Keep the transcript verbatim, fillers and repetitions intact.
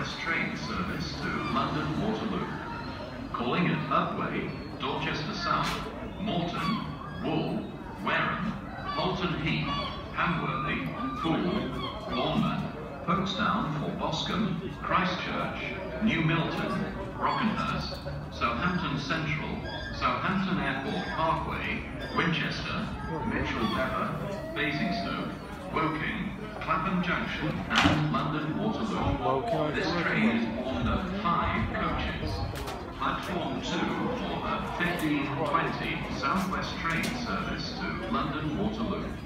Southwest train service to London Waterloo. Calling at Upwey, Dorchester South, Morton, Wool, Wareham, Holton Heath, Hamworthy, Poole, Bournemouth, Folkestone for Boscombe, Christchurch, New Milton, Brockenhurst, Southampton Central, Southampton Airport Parkway, Winchester, Mitchell Pepper, Basingstoke, Woking, Clapham Junction and London Waterloo. This train is formed of five coaches. Platform two for the fifteen twenty Southwest train service to London Waterloo.